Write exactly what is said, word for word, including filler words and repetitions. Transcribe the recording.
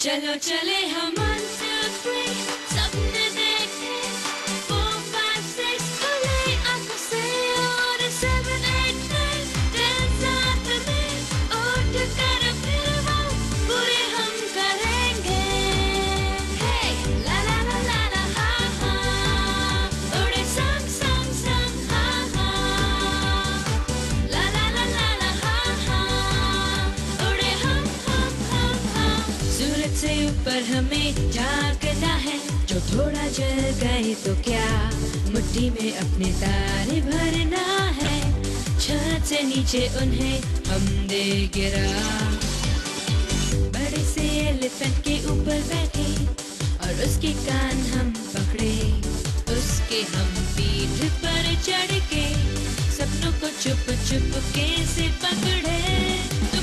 चलो चले हम one two three सपने देखे four five six खुले आंखों से और seven eight nine ten साथ में उठ कर फिर वो पूरे हम करेंगे। Hey la la la la la ha ha उड़े संग संग संग ha ha la la la la la ha ha उड़े हम हम हम हम। सूरज से ऊपर हमें झांकना है, जो थोड़ा जल गए तो क्या मुट्ठी में अपने तारे भरना है। छत से नीचे उन्हें हम दे गिरा, बड़े से एलिफेंट के ऊपर बैठे और उसके कान हम पकड़े, उसके हम पीठ पर चढ़ के सपनों को चुप चुप के से पकड़े।